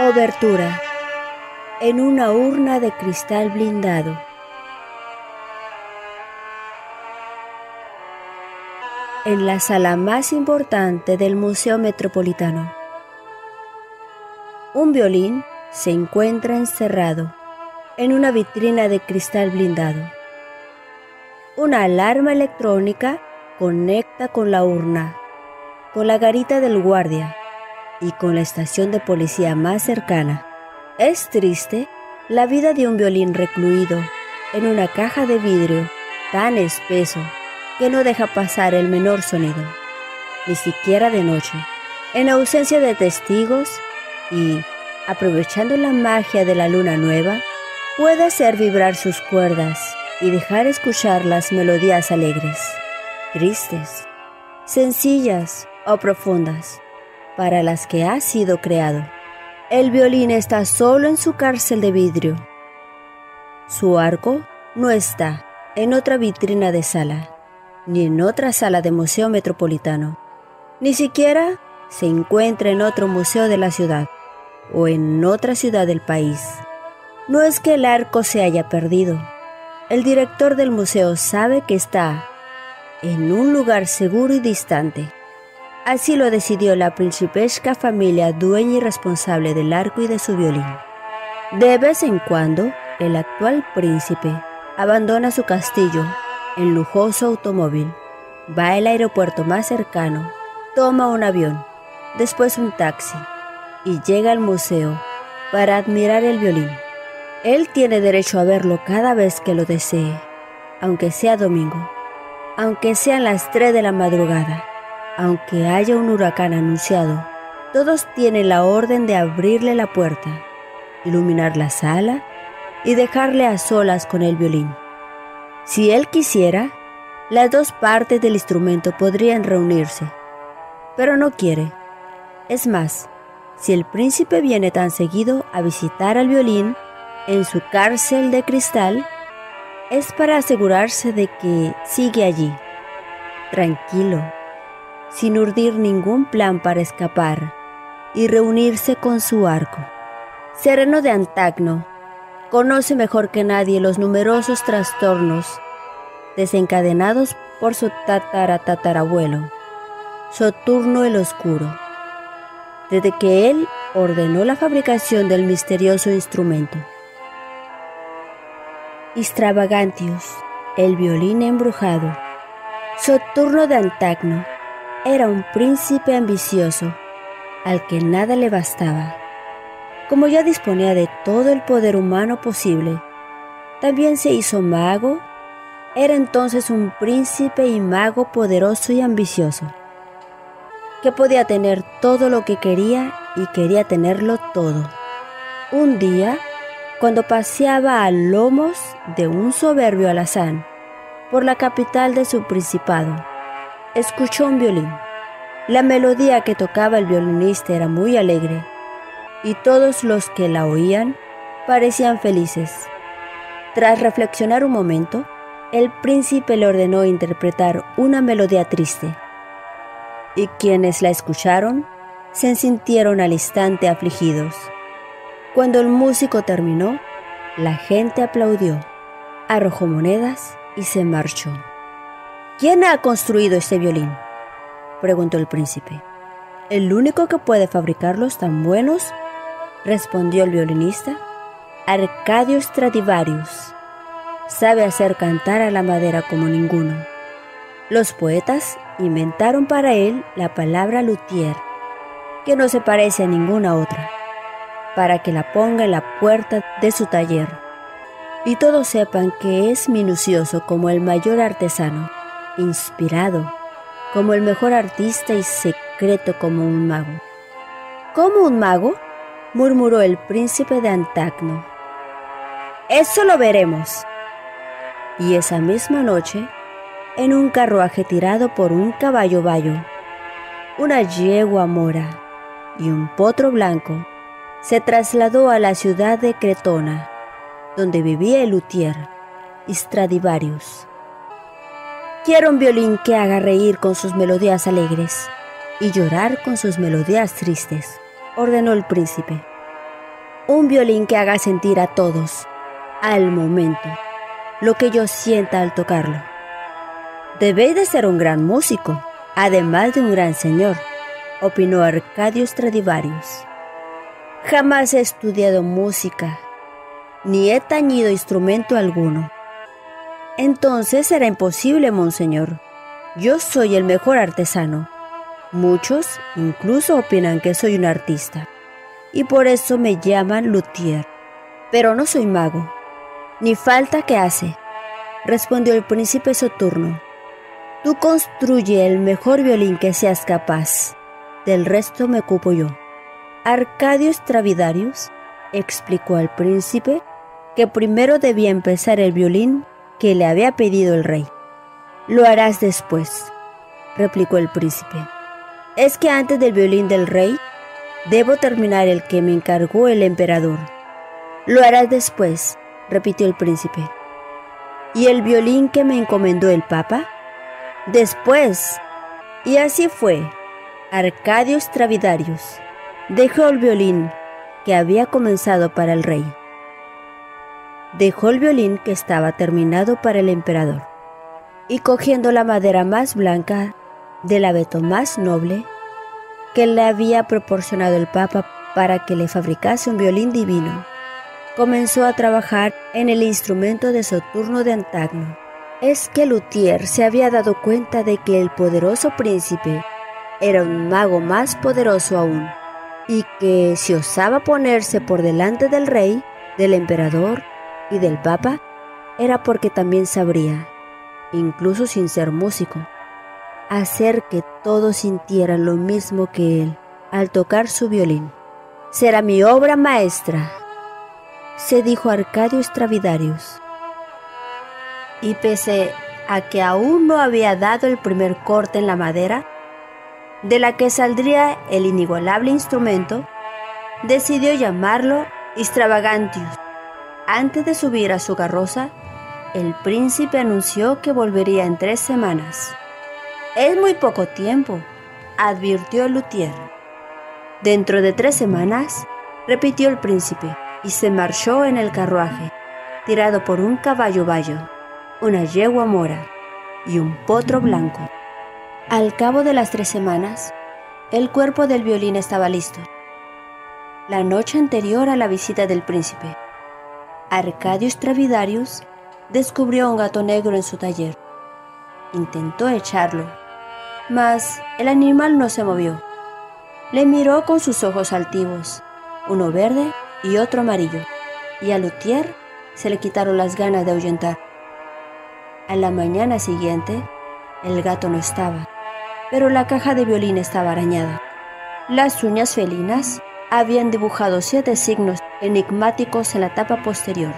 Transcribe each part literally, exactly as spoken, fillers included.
Obertura. En una urna de cristal blindado. En la sala más importante del Museo Metropolitano. Un violín se encuentra encerrado en una vitrina de cristal blindado. Una alarma electrónica conecta con la urna, con la garita del guardia y con la estación de policía más cercana. Es triste la vida de un violín recluido en una caja de vidrio tan espeso que no deja pasar el menor sonido, ni siquiera de noche. En ausencia de testigos y aprovechando la magia de la luna nueva, puede hacer vibrar sus cuerdas y dejar escuchar las melodías alegres, tristes, sencillas o profundas, para las que ha sido creado. El violín está solo en su cárcel de vidrio. Su arco no está en otra vitrina de sala, ni en otra sala de museo metropolitano. Ni siquiera se encuentra en otro museo de la ciudad o en otra ciudad del país. No es que el arco se haya perdido. El director del museo sabe que está en un lugar seguro y distante. Así lo decidió la principesca familia dueña y responsable del arco y de su violín. De vez en cuando, el actual príncipe abandona su castillo en lujoso automóvil, va al aeropuerto más cercano, toma un avión, después un taxi y llega al museo para admirar el violín. Él tiene derecho a verlo cada vez que lo desee, aunque sea domingo, aunque sean las tres de la madrugada, aunque haya un huracán anunciado. Todos tienen la orden de abrirle la puerta, iluminar la sala y dejarle a solas con el violín. Si él quisiera, las dos partes del instrumento podrían reunirse, pero no quiere. Es más, si el príncipe viene tan seguido a visitar al violín en su cárcel de cristal, es para asegurarse de que sigue allí, tranquilo, sin urdir ningún plan para escapar y reunirse con su arco. Sereno de Antagno conoce mejor que nadie los numerosos trastornos desencadenados por su tataratatarabuelo, Soturno el Oscuro, desde que él ordenó la fabricación del misterioso instrumento. Extravagantius, el violín embrujado. Soturno de Antagno era un príncipe ambicioso, al que nada le bastaba. Como ya disponía de todo el poder humano posible, también se hizo mago. Era entonces un príncipe y mago poderoso y ambicioso, que podía tener todo lo que quería y quería tenerlo todo. Un día, cuando paseaba a lomos de un soberbio alazán por la capital de su principado, escuchó un violín. La melodía que tocaba el violinista era muy alegre, y todos los que la oían parecían felices. Tras reflexionar un momento, el príncipe le ordenó interpretar una melodía triste, y quienes la escucharon se sintieron al instante afligidos. Cuando el músico terminó, la gente aplaudió, arrojó monedas y se marchó. ¿Quién ha construido este violín?, preguntó el príncipe. El único que puede fabricarlos tan buenos, respondió el violinista, Arcadio Stradivarius. Sabe hacer cantar a la madera como ninguno. Los poetas inventaron para él la palabra luthier, que no se parece a ninguna otra, para que la ponga en la puerta de su taller, y todos sepan que es minucioso como el mayor artesano, inspirado como el mejor artista y secreto como un mago. ¿Cómo un mago?, murmuró el príncipe de Antagno. Eso lo veremos. Y esa misma noche, en un carruaje tirado por un caballo bayo, una yegua mora y un potro blanco, se trasladó a la ciudad de Cretona, donde vivía el luthier Stradivarius. Quiero un violín que haga reír con sus melodías alegres y llorar con sus melodías tristes, ordenó el príncipe. Un violín que haga sentir a todos, al momento, lo que yo sienta al tocarlo. Debéis de ser un gran músico, además de un gran señor, opinó Arcadio Stradivarius. Jamás he estudiado música, ni he tañido instrumento alguno. Entonces será imposible, monseñor. Yo soy el mejor artesano. Muchos incluso opinan que soy un artista, y por eso me llaman luthier. Pero no soy mago, ni falta que hace, respondió el príncipe Soturno. Tú construye el mejor violín que seas capaz, del resto me ocupo yo. Arcadio Stradivarius explicó al príncipe que primero debía empezar el violín que le había pedido el rey. Lo harás después, replicó el príncipe. Es que antes del violín del rey, debo terminar el que me encargó el emperador. Lo harás después, repitió el príncipe. ¿Y el violín que me encomendó el papa? Después. Y así fue. Arcadio Stradivarius dejó el violín que había comenzado para el rey. Dejó el violín que estaba terminado para el emperador, y cogiendo la madera más blanca del abeto más noble que le había proporcionado el papa para que le fabricase un violín divino, comenzó a trabajar en el instrumento de Soturno de antaño. Es que Luthier se había dado cuenta de que el poderoso príncipe era un mago más poderoso aún, y que si osaba ponerse por delante del rey, del emperador y del papa, era porque también sabría, incluso sin ser músico, hacer que todos sintieran lo mismo que él al tocar su violín. Será mi obra maestra, se dijo Arcadio Stradivarius. Y pese a que aún no había dado el primer corte en la madera, de la que saldría el inigualable instrumento, decidió llamarlo Extravagantius. Antes de subir a su carroza, el príncipe anunció que volvería en tres semanas. Es muy poco tiempo, advirtió el luthier. Dentro de tres semanas, repitió el príncipe, y se marchó en el carruaje, tirado por un caballo bayo, una yegua mora y un potro blanco. Al cabo de las tres semanas, el cuerpo del violín estaba listo. La noche anterior a la visita del príncipe, Arcadio Stradivarius descubrió un gato negro en su taller. Intentó echarlo, mas el animal no se movió. Le miró con sus ojos altivos, uno verde y otro amarillo, y a luthier se le quitaron las ganas de ahuyentar. A la mañana siguiente, el gato no estaba, pero la caja de violín estaba arañada. Las uñas felinas habían dibujado siete signos enigmáticos en la tapa posterior.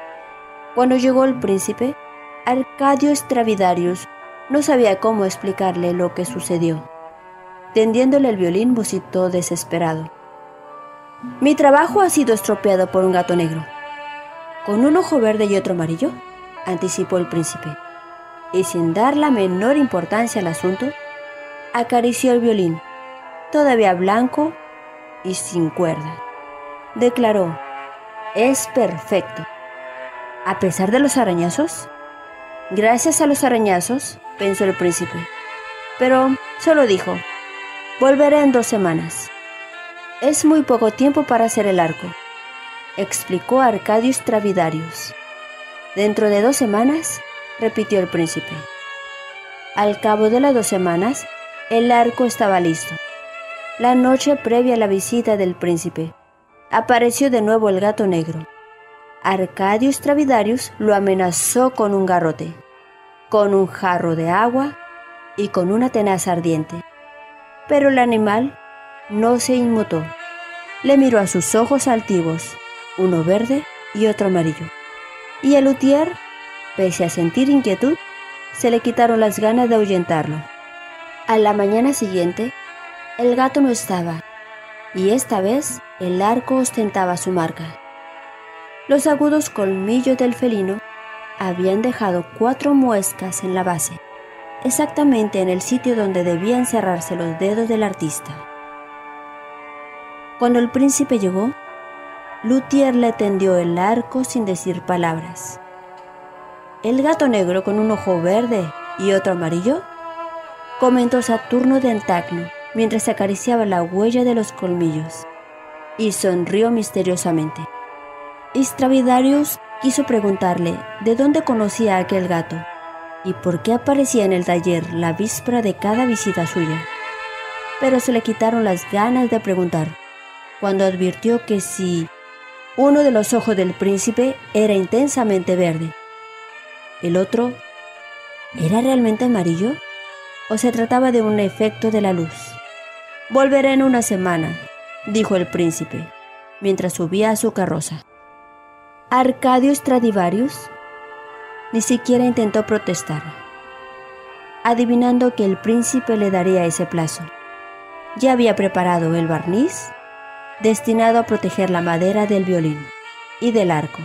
Cuando llegó el príncipe, Arcadio Stradivarius no sabía cómo explicarle lo que sucedió. Tendiéndole el violín, musitó desesperado. Mi trabajo ha sido estropeado por un gato negro, con un ojo verde y otro amarillo, anticipó el príncipe, y sin dar la menor importancia al asunto, acarició el violín, todavía blanco y sin cuerda. Declaró: es perfecto. ¿A pesar de los arañazos? Gracias a los arañazos, pensó el príncipe, pero solo dijo: volveré en dos semanas. Es muy poco tiempo para hacer el arco, explicó Arcadio Stradivarius. Dentro de dos semanas, repitió el príncipe. Al cabo de las dos semanas, el arco estaba listo. La noche previa a la visita del príncipe, apareció de nuevo el gato negro. Arcadio Stradivarius lo amenazó con un garrote, con un jarro de agua y con una tenaza ardiente. Pero el animal no se inmutó. Le miró a sus ojos altivos, uno verde y otro amarillo. Y el luthier, pese a sentir inquietud, se le quitaron las ganas de ahuyentarlo. A la mañana siguiente, el gato no estaba, y esta vez el arco ostentaba su marca. Los agudos colmillos del felino habían dejado cuatro muescas en la base, exactamente en el sitio donde debían cerrarse los dedos del artista. Cuando el príncipe llegó, Luthier le tendió el arco sin decir palabras. «¿El gato negro con un ojo verde y otro amarillo?», comentó Saturno de Antagno mientras acariciaba la huella de los colmillos, y sonrió misteriosamente. Stradivarius quiso preguntarle de dónde conocía a aquel gato y por qué aparecía en el taller la víspera de cada visita suya, pero se le quitaron las ganas de preguntar cuando advirtió que si uno de los ojos del príncipe era intensamente verde, ¿el otro era realmente amarillo o se trataba de un efecto de la luz? «Volveré en una semana», dijo el príncipe, mientras subía a su carroza. Arcadio Stradivarius ni siquiera intentó protestar, adivinando que el príncipe le daría ese plazo. Ya había preparado el barniz destinado a proteger la madera del violín y del arco,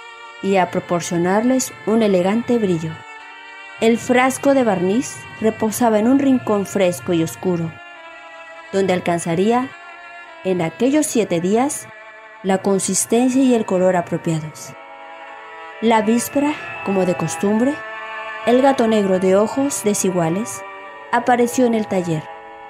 y a proporcionarles un elegante brillo. El frasco de barniz reposaba en un rincón fresco y oscuro, donde alcanzaría, en aquellos siete días, la consistencia y el color apropiados. La víspera, como de costumbre, el gato negro de ojos desiguales apareció en el taller.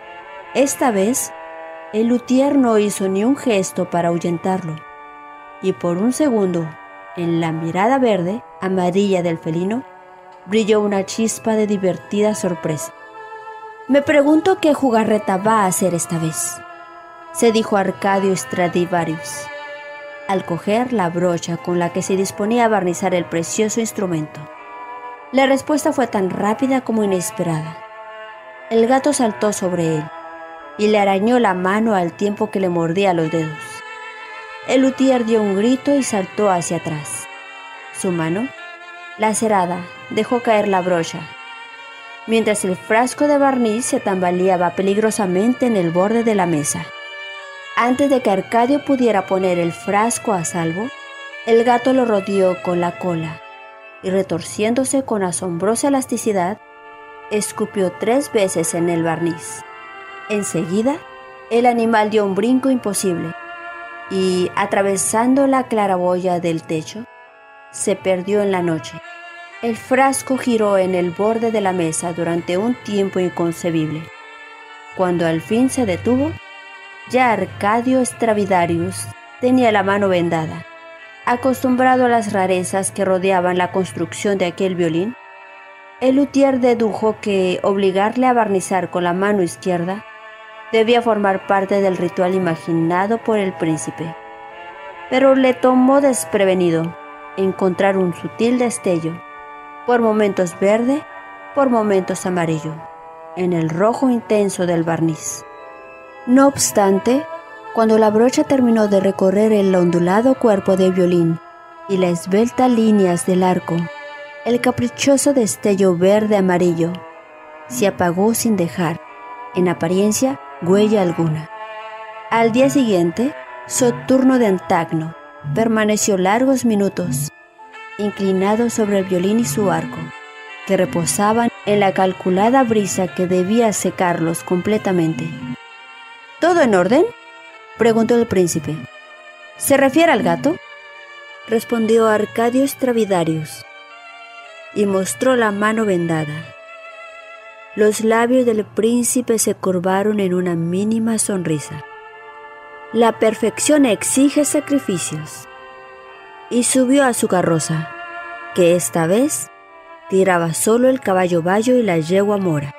Esta vez, el luthier no hizo ni un gesto para ahuyentarlo, y por un segundo, en la mirada verde, amarilla del felino, brilló una chispa de divertida sorpresa. «Me pregunto qué jugarreta va a hacer esta vez», se dijo Arcadio Stradivarius, al coger la brocha con la que se disponía a barnizar el precioso instrumento. La respuesta fue tan rápida como inesperada. El gato saltó sobre él y le arañó la mano al tiempo que le mordía los dedos. El luthier dio un grito y saltó hacia atrás. Su mano, lacerada, dejó caer la brocha, mientras el frasco de barniz se tambaleaba peligrosamente en el borde de la mesa. Antes de que Arcadio pudiera poner el frasco a salvo, el gato lo rodeó con la cola y, retorciéndose con asombrosa elasticidad, escupió tres veces en el barniz. Enseguida, el animal dio un brinco imposible y, atravesando la claraboya del techo, se perdió en la noche. El frasco giró en el borde de la mesa durante un tiempo inconcebible. Cuando al fin se detuvo, ya Arcadio Stradivarius tenía la mano vendada. Acostumbrado a las rarezas que rodeaban la construcción de aquel violín, el luthier dedujo que obligarle a barnizar con la mano izquierda debía formar parte del ritual imaginado por el príncipe. Pero le tomó desprevenido encontrar un sutil destello, por momentos verde, por momentos amarillo, en el rojo intenso del barniz. No obstante, cuando la brocha terminó de recorrer el ondulado cuerpo del violín y las esbeltas líneas del arco, el caprichoso destello verde-amarillo se apagó sin dejar, en apariencia, huella alguna. Al día siguiente, Saturno de Antagno permaneció largos minutos, inclinado sobre el violín y su arco, que reposaban en la calculada brisa que debía secarlos completamente. «¿Todo en orden?», preguntó el príncipe. «¿Se refiere al gato?», respondió Arcadio Stradivarius, y mostró la mano vendada. Los labios del príncipe se curvaron en una mínima sonrisa. «La perfección exige sacrificios», y subió a su carroza, que esta vez tiraba solo el caballo bayo y la yegua mora.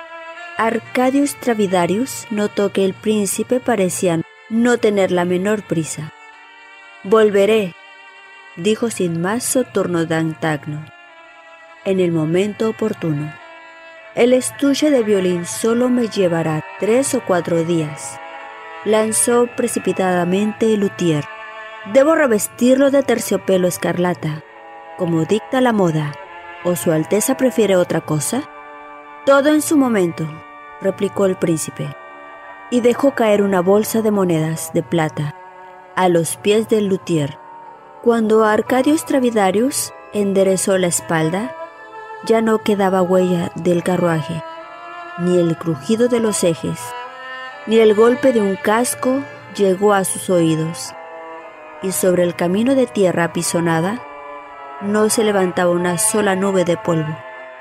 Arcadio Stradivarius notó que el príncipe parecía no tener la menor prisa. «Volveré», dijo sin más Saturno de Antagno, «en el momento oportuno. El estuche de violín solo me llevará tres o cuatro días», lanzó precipitadamente el luthier. «Debo revestirlo de terciopelo escarlata, como dicta la moda, ¿o su Alteza prefiere otra cosa?» «Todo en su momento», replicó el príncipe, y dejó caer una bolsa de monedas de plata a los pies del luthier. Cuando Arcadio Stradivarius enderezó la espalda, ya no quedaba huella del carruaje, ni el crujido de los ejes, ni el golpe de un casco llegó a sus oídos. y sobre el camino de tierra apisonada no se levantaba una sola nube de polvo.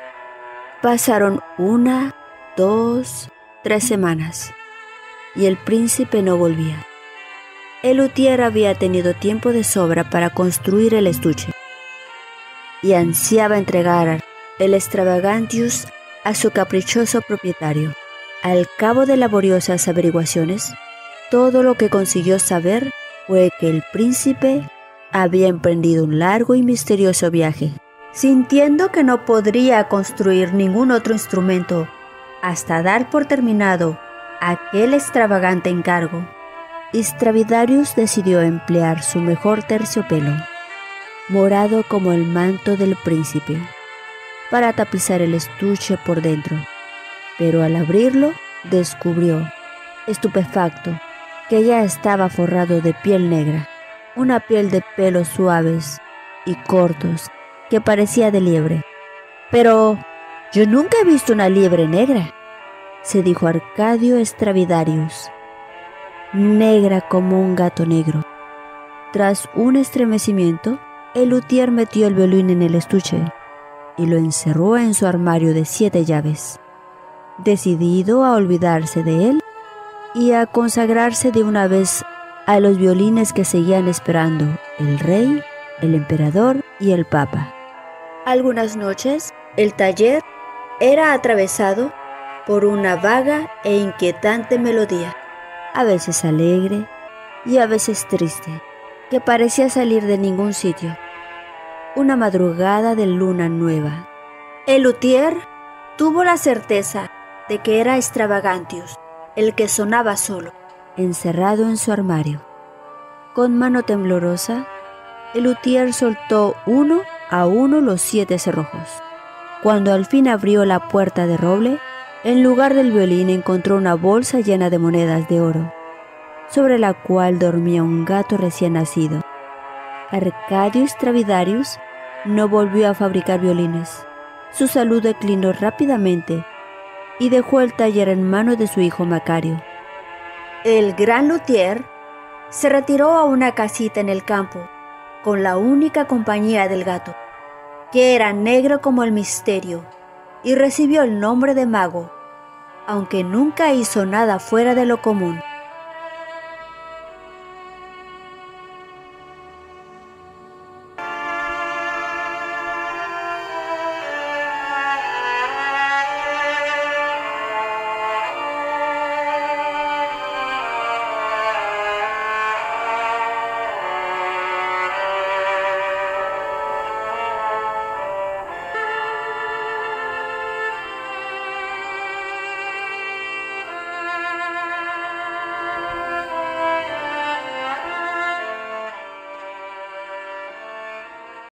Pasaron una, dos, tres semanas, y el príncipe no volvía. El luthier había tenido tiempo de sobra para construir el estuche, y ansiaba entregar el extravagantius a su caprichoso propietario. Al cabo de laboriosas averiguaciones, todo lo que consiguió saber fue que el príncipe había emprendido un largo y misterioso viaje. Sintiendo que no podría construir ningún otro instrumento hasta dar por terminado aquel extravagante encargo, Stradivarius decidió emplear su mejor terciopelo, morado como el manto del príncipe, para tapizar el estuche por dentro. Pero al abrirlo, descubrió, estupefacto, que ya estaba forrado de piel negra, una piel de pelos suaves y cortos que parecía de liebre. «Pero yo nunca he visto una liebre negra», se dijo Arcadio Stradivarius. «Negra como un gato negro». Tras un estremecimiento, el luthier metió el violín en el estuche y lo encerró en su armario de siete llaves, decidido a olvidarse de él y a consagrarse de una vez a los violines que seguían esperando el rey, el emperador y el papa. Algunas noches, el taller era atravesado por una vaga e inquietante melodía, a veces alegre y a veces triste, que parecía salir de ningún sitio. Una madrugada de luna nueva. El luthier tuvo la certeza de que era Extravagantius el que sonaba solo, encerrado en su armario. Con mano temblorosa, el luthier soltó uno a uno los siete cerrojos. Cuando al fin abrió la puerta de roble, en lugar del violín encontró una bolsa llena de monedas de oro, sobre la cual dormía un gato recién nacido. Arcadio Stradivarius no volvió a fabricar violines. Su salud declinó rápidamente y dejó el taller en manos de su hijo Macario. El gran luthier se retiró a una casita en el campo con la única compañía del gato, que era negro como el misterio, y recibió el nombre de mago, aunque nunca hizo nada fuera de lo común.